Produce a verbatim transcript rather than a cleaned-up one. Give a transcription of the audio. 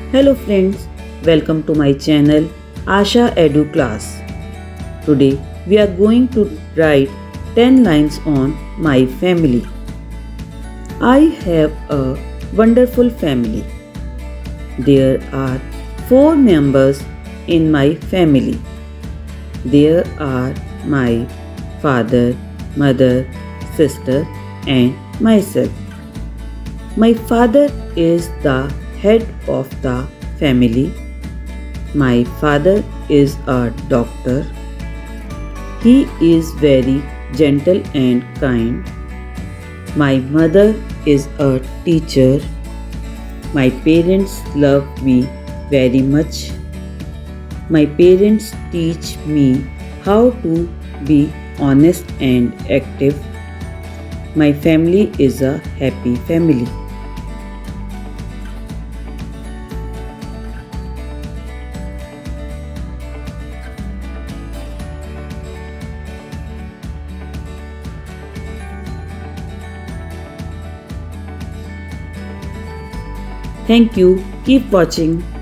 Hello friends, welcome to my channel Asha Edu Class. Today we are going to write ten lines on my family. I have a wonderful family. There are four members in my family. There are my father, mother, sister and myself. My father is the head of the family. My father is a doctor. He is very gentle and kind. My mother is a teacher. My parents love me very much. My parents teach me how to be honest and active. My family is a happy family. Thank you. Keep watching.